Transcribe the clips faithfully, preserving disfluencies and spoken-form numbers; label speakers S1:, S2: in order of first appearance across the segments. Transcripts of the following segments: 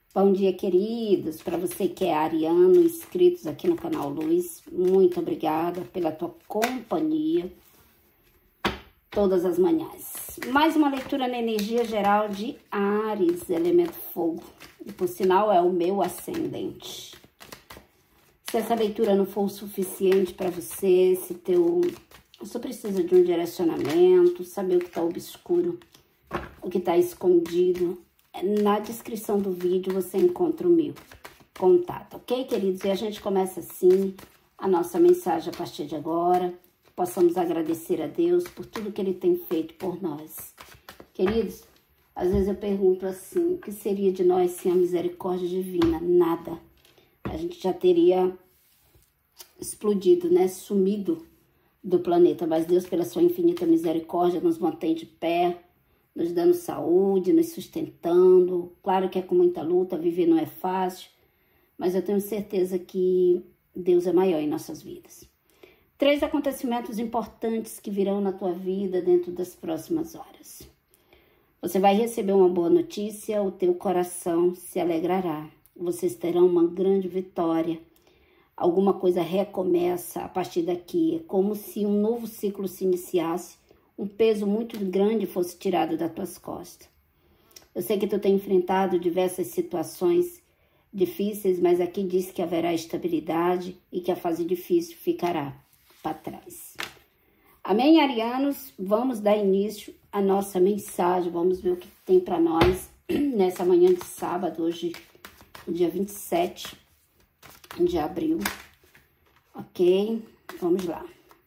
S1: Bom dia, queridos. Para você que é ariano, inscritos aqui no canal Luz, muito obrigada pela tua companhia todas as manhãs. Mais uma leitura na energia geral de Áries, elemento fogo. E por sinal é o meu ascendente. Se essa leitura não for o suficiente para você, se teu... você precisa de um direcionamento, saber o que está obscuro, o que está escondido, na descrição do vídeo você encontra o meu contato, ok, queridos? E a gente começa assim a nossa mensagem a partir de agora. Possamos agradecer a Deus por tudo que Ele tem feito por nós. Queridos, às vezes eu pergunto assim, o que seria de nós sem a misericórdia divina? Nada. A gente já teria explodido, né? Sumido do planeta. Mas Deus, pela sua infinita misericórdia, nos mantém de pé, nos dando saúde, nos sustentando. Claro que é com muita luta, viver não é fácil, mas eu tenho certeza que Deus é maior em nossas vidas. Três acontecimentos importantes que virão na tua vida dentro das próximas horas. Você vai receber uma boa notícia, o teu coração se alegrará. Vocês terão uma grande vitória. Alguma coisa recomeça a partir daqui. É como se um novo ciclo se iniciasse. Um peso muito grande fosse tirado das tuas costas. Eu sei que tu tem enfrentado diversas situações difíceis, mas aqui diz que haverá estabilidade e que a fase difícil ficará para trás. Amém, arianos? Vamos dar início à nossa mensagem. Vamos ver o que tem para nós nessa manhã de sábado, hoje, dia vinte e sete de abril. Ok? Vamos lá.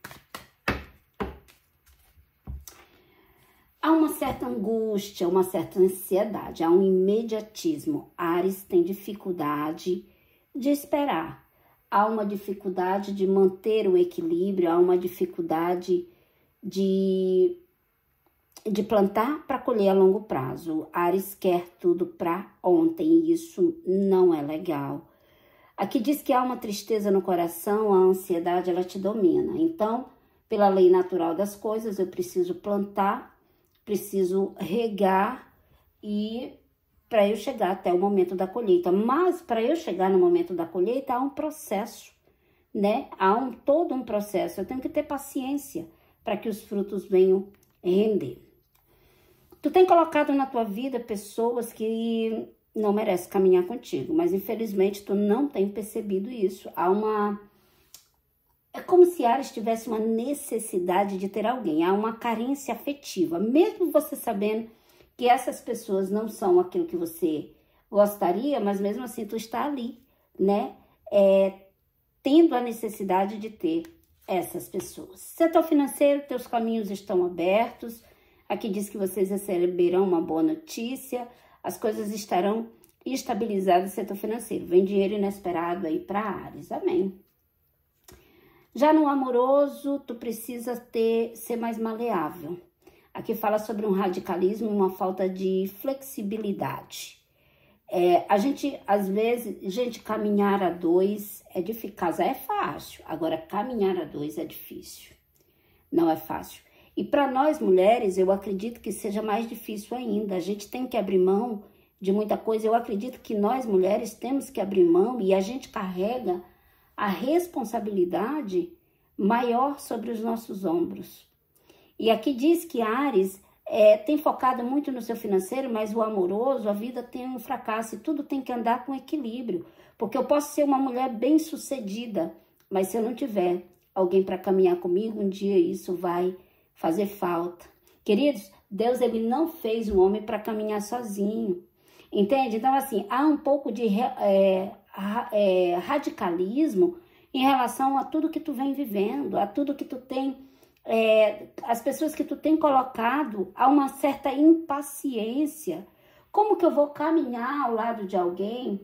S1: Há uma certa angústia, uma certa ansiedade, há um imediatismo. Áries tem dificuldade de esperar, há uma dificuldade de manter o equilíbrio, há uma dificuldade de, de plantar para colher a longo prazo. Áries quer tudo para ontem e isso não é legal. Aqui diz que há uma tristeza no coração, a ansiedade ela te domina. Então, pela lei natural das coisas, eu preciso plantar, preciso regar e para eu chegar até o momento da colheita. Mas para eu chegar no momento da colheita há um processo, né? Há um, todo um processo. Eu tenho que ter paciência para que os frutos venham render. Tu tem colocado na tua vida pessoas que não merecem caminhar contigo, mas infelizmente tu não tem percebido isso. Há uma... É como se Áries tivesse uma necessidade de ter alguém, há uma carência afetiva, mesmo você sabendo que essas pessoas não são aquilo que você gostaria, mas mesmo assim tu está ali, né? É, tendo a necessidade de ter essas pessoas. Setor financeiro, teus caminhos estão abertos, aqui diz que vocês receberão uma boa notícia, as coisas estarão estabilizadas no setor financeiro, vem dinheiro inesperado aí para Áries, amém. Já no amoroso, tu precisa ter, ser mais maleável. Aqui fala sobre um radicalismo, uma falta de flexibilidade. É, a gente, às vezes, gente, caminhar a dois é difícil. Casar é fácil, agora caminhar a dois é difícil. Não é fácil. E para nós mulheres, eu acredito que seja mais difícil ainda. A gente tem que abrir mão de muita coisa. Eu acredito que nós mulheres temos que abrir mão e a gente carrega a responsabilidade maior sobre os nossos ombros. E aqui diz que Áries é, tem focado muito no seu financeiro, mas o amoroso, a vida tem um fracasso e tudo tem que andar com equilíbrio. Porque eu posso ser uma mulher bem-sucedida, mas se eu não tiver alguém para caminhar comigo, um dia isso vai fazer falta. Queridos, Deus ele não fez o homem para caminhar sozinho, entende? Então, assim, há um pouco de... É, É, radicalismo em relação a tudo que tu vem vivendo, a tudo que tu tem, é, as pessoas que tu tem colocado, há uma certa impaciência. Como que eu vou caminhar ao lado de alguém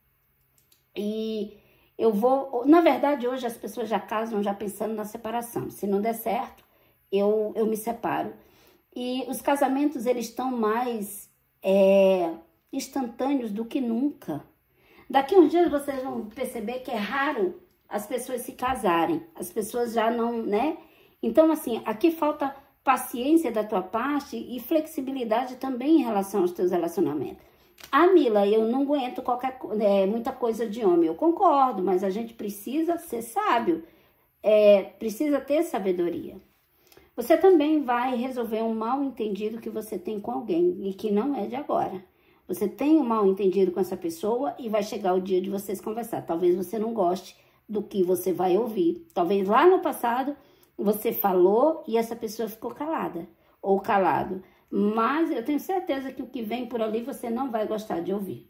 S1: e eu vou... Na verdade, hoje as pessoas já casam já pensando na separação. Se não der certo, eu, eu me separo. E os casamentos, eles estão mais é, instantâneos do que nunca. Daqui uns dias vocês vão perceber que é raro as pessoas se casarem. As pessoas já não, né? Então, assim, aqui falta paciência da tua parte e flexibilidade também em relação aos teus relacionamentos. Ah, Mila, eu não aguento qualquer, é, muita coisa de homem. Eu concordo, mas a gente precisa ser sábio. É, precisa ter sabedoria. Você também vai resolver um mal entendido que você tem com alguém e que não é de agora. Você tem um mal entendido com essa pessoa e vai chegar o dia de vocês conversar. Talvez você não goste do que você vai ouvir. Talvez lá no passado você falou e essa pessoa ficou calada ou calado. Mas eu tenho certeza que o que vem por ali você não vai gostar de ouvir.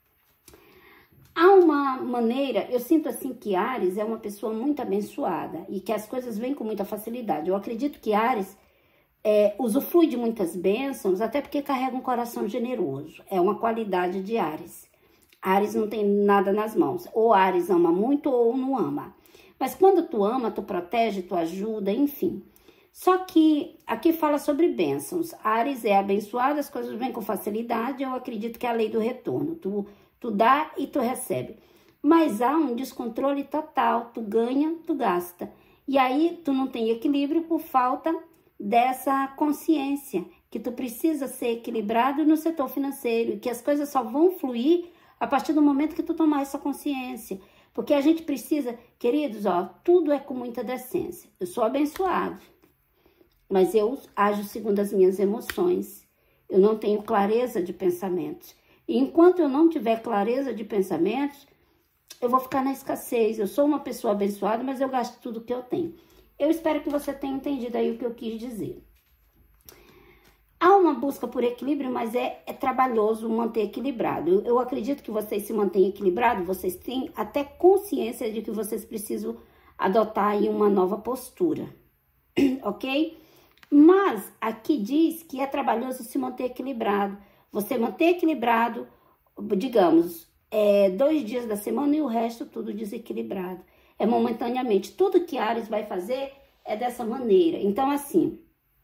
S1: Há uma maneira, eu sinto assim que Áries é uma pessoa muito abençoada e que as coisas vêm com muita facilidade. Eu acredito que Áries é, usufrui de muitas bênçãos, até porque carrega um coração generoso. É uma qualidade de Áries. Áries não tem nada nas mãos. Ou Áries ama muito ou não ama. Mas quando tu ama, tu protege, tu ajuda, enfim. Só que aqui fala sobre bênçãos. Áries é abençoado, as coisas vêm com facilidade. Eu acredito que é a lei do retorno. Tu, tu dá e tu recebe. Mas há um descontrole total. Tu ganha, tu gasta. E aí tu não tem equilíbrio por falta dessa consciência. Que tu precisa ser equilibrado no setor financeiro. E que as coisas só vão fluir a partir do momento que tu tomar essa consciência. Porque a gente precisa, queridos, ó, tudo é com muita decência. Eu sou abençoado. Mas eu ajo segundo as minhas emoções. Eu não tenho clareza de pensamentos. E enquanto eu não tiver clareza de pensamentos, eu vou ficar na escassez. Eu sou uma pessoa abençoada, mas eu gasto tudo que eu tenho. Eu espero que você tenha entendido aí o que eu quis dizer. Há uma busca por equilíbrio, mas é, é trabalhoso manter equilibrado. Eu, eu acredito que vocês se mantêm equilibrados, vocês têm até consciência de que vocês precisam adotar aí uma nova postura, ok? Mas aqui diz que é trabalhoso se manter equilibrado. Você manter equilibrado, digamos, é, dois dias da semana e o resto tudo desequilibrado. É momentaneamente. Tudo que Áries vai fazer é dessa maneira. Então, assim,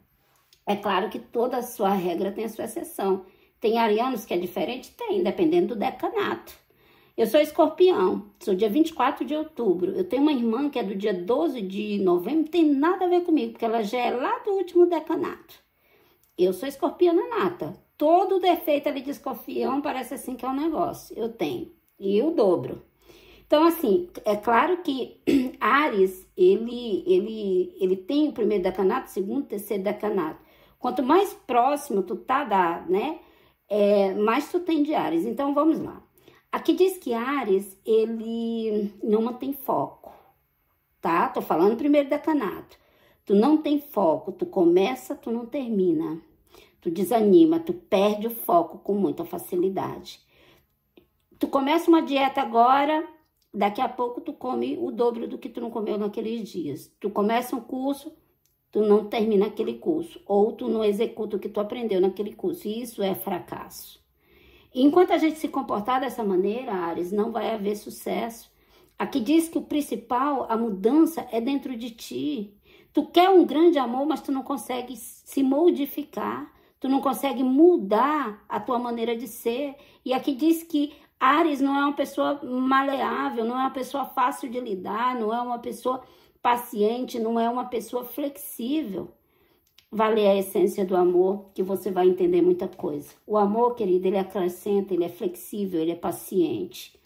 S1: é claro que toda a sua regra tem a sua exceção. Tem arianos que é diferente? Tem, dependendo do decanato. Eu sou escorpião, sou dia vinte e quatro de outubro. Eu tenho uma irmã que é do dia doze de novembro, não tem nada a ver comigo, porque ela já é lá do último decanato. Eu sou escorpiana nata. Todo defeito ali de escorpião parece assim que é um negócio. Eu tenho. E o dobro. Então, assim, é claro que Áries, ele, ele, ele tem o primeiro decanato, segundo, terceiro decanato. Quanto mais próximo tu tá da, né, é, mais tu tem de Áries. Então, vamos lá. Aqui diz que Áries, ele não mantém foco, tá? Tô falando primeiro decanato. Tu não tem foco, tu começa, tu não termina. Tu desanima, tu perde o foco com muita facilidade. Tu começa uma dieta agora, daqui a pouco tu come o dobro do que tu não comeu naqueles dias. Tu começa um curso, tu não termina aquele curso. Ou tu não executa o que tu aprendeu naquele curso. E isso é fracasso. Enquanto a gente se comportar dessa maneira, Áries, não vai haver sucesso. Aqui diz que o principal, a mudança é dentro de ti. Tu quer um grande amor, mas tu não consegue se modificar. Tu não consegue mudar a tua maneira de ser. E aqui diz que Áries não é uma pessoa maleável, não é uma pessoa fácil de lidar, não é uma pessoa paciente, não é uma pessoa flexível. Vai ler a essência do amor, que você vai entender muita coisa. O amor, querido, ele acrescenta, ele é flexível, ele é paciente.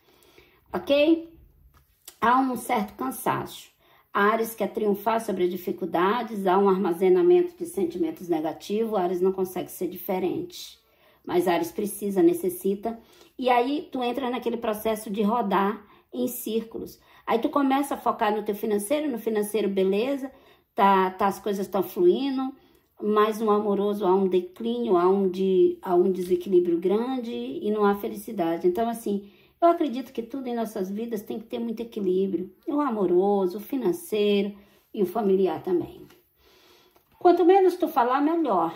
S1: Ok? Há um certo cansaço. Áries quer triunfar sobre as dificuldades, há um armazenamento de sentimentos negativos, Áries não consegue ser diferente. Mas Áries precisa, necessita. E aí, tu entra naquele processo de rodar em círculos. Aí, tu começa a focar no teu financeiro, no financeiro, beleza, tá, tá, as coisas estão fluindo, mas no amoroso há um declínio, há um, de, há um desequilíbrio grande e não há felicidade. Então, assim, eu acredito que tudo em nossas vidas tem que ter muito equilíbrio. O amoroso, o financeiro e o familiar também. Quanto menos tu falar, melhor.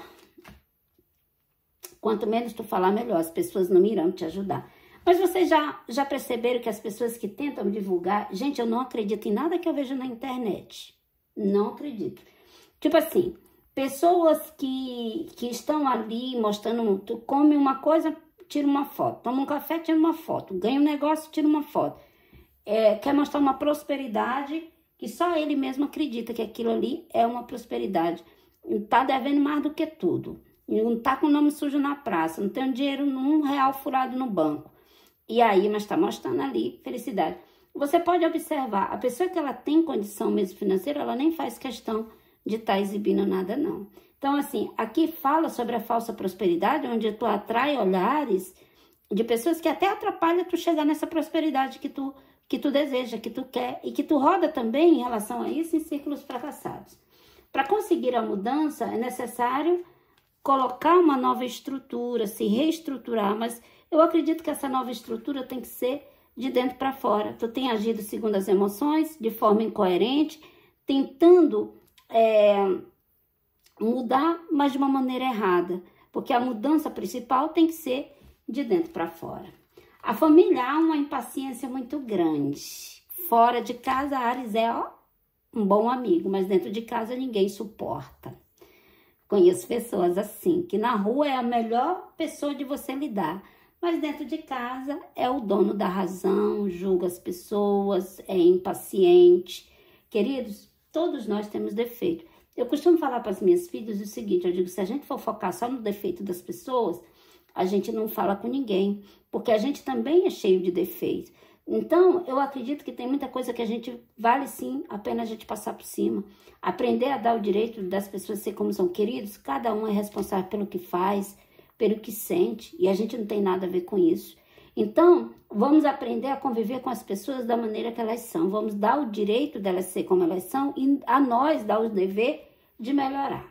S1: Quanto menos tu falar, melhor. As pessoas não irão te ajudar. Mas vocês já, já perceberam que as pessoas que tentam divulgar... Gente, eu não acredito em nada que eu vejo na internet. Não acredito. Tipo assim... Pessoas que, que estão ali mostrando, tu come uma coisa, tira uma foto. Toma um café, tira uma foto. Ganha um negócio, tira uma foto. É, quer mostrar uma prosperidade que só ele mesmo acredita que aquilo ali é uma prosperidade. Tá devendo mais do que tudo. não tá com o nome sujo na praça, não tem um dinheiro, um real furado no banco. E aí, mas tá mostrando ali felicidade. Você pode observar, a pessoa que ela tem condição mesmo financeira, ela nem faz questão de estar tá exibindo nada, não. Então, assim, aqui fala sobre a falsa prosperidade, onde tu atrai olhares de pessoas que até atrapalham tu chegar nessa prosperidade que tu, que tu deseja, que tu quer, e que tu roda também em relação a isso em círculos fracassados. Para conseguir a mudança, é necessário colocar uma nova estrutura, se reestruturar, mas eu acredito que essa nova estrutura tem que ser de dentro para fora. Tu tem agido segundo as emoções, de forma incoerente, tentando é, mudar, mas de uma maneira errada, porque a mudança principal tem que ser de dentro para fora. A família há uma impaciência muito grande. Fora de casa, Áries é ó, um bom amigo, mas dentro de casa ninguém suporta. Conheço pessoas assim, que na rua é a melhor pessoa de você lidar, mas dentro de casa é o dono da razão, julga as pessoas, é impaciente. Queridos, todos nós temos defeito. Eu costumo falar para as minhas filhas o seguinte, eu digo, se a gente for focar só no defeito das pessoas, a gente não fala com ninguém, porque a gente também é cheio de defeitos. Então, eu acredito que tem muita coisa que a gente vale sim a pena a gente passar por cima. Aprender a dar o direito das pessoas ser como são queridos, cada um é responsável pelo que faz, pelo que sente, e a gente não tem nada a ver com isso. Então, vamos aprender a conviver com as pessoas da maneira que elas são. Vamos dar o direito delas ser como elas são e a nós dar o dever de melhorar.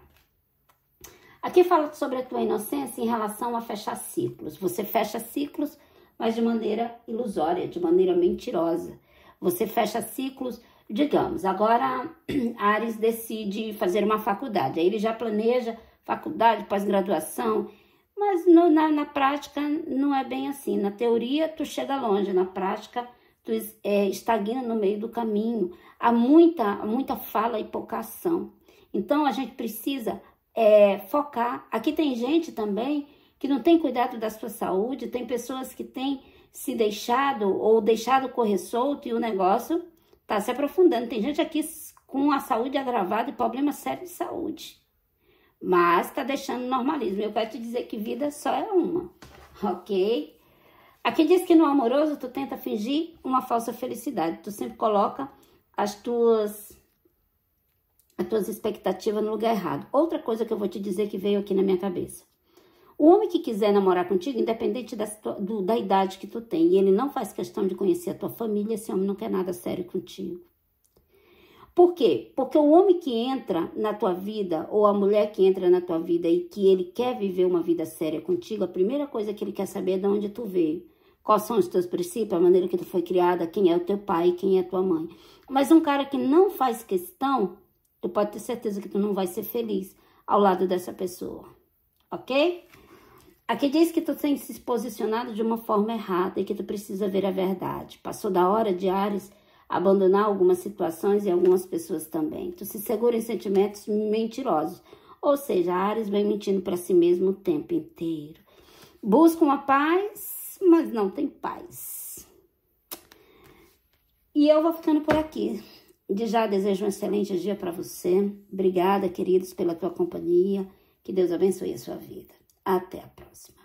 S1: Aqui fala sobre a tua inocência em relação a fechar ciclos. Você fecha ciclos, mas de maneira ilusória, de maneira mentirosa. Você fecha ciclos, digamos, agora Áries decide fazer uma faculdade, aí ele já planeja faculdade, pós-graduação, mas no, na, na prática não é bem assim. Na teoria tu chega longe, na prática tu é, estagna no meio do caminho. Há muita, muita fala e pouca ação. Então a gente precisa é, focar. Aqui tem gente também que não tem cuidado da sua saúde, tem pessoas que têm se deixado ou deixado correr solto e o negócio está se aprofundando. Tem gente aqui com a saúde agravada e problema sério de saúde, mas está deixando normalismo. Eu quero te dizer que vida só é uma, ok? Aqui diz que no amoroso tu tenta fingir uma falsa felicidade, tu sempre coloca as tuas, as tuas expectativas no lugar errado. Outra coisa que eu vou te dizer que veio aqui na minha cabeça. O homem que quiser namorar contigo, independente da, do, da idade que tu tem, e ele não faz questão de conhecer a tua família, esse homem não quer nada sério contigo. Por quê? Porque o homem que entra na tua vida, ou a mulher que entra na tua vida e que ele quer viver uma vida séria contigo, a primeira coisa que ele quer saber é de onde tu veio. Quais são os teus princípios, a maneira que tu foi criada, quem é o teu pai, quem é a tua mãe. Mas um cara que não faz questão, tu pode ter certeza que tu não vai ser feliz ao lado dessa pessoa, ok? Aqui diz que tu tem se posicionado de uma forma errada e que tu precisa ver a verdade. Passou da hora de Áries abandonar algumas situações e algumas pessoas também. Tu se segura em sentimentos mentirosos. Ou seja, Áries vem mentindo para si mesmo o tempo inteiro. Busca uma paz, mas não tem paz. E eu vou ficando por aqui. De já desejo um excelente dia para você. Obrigada, queridos, pela tua companhia. Que Deus abençoe a sua vida. Até a próxima.